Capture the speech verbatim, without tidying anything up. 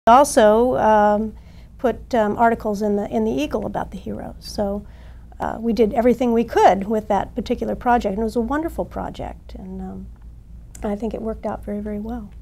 Also um, put um, articles in the in the Eagle about the heroes. So uh, we did everything we could with that particular project, and it was a wonderful project, and um, I think it worked out very, very well.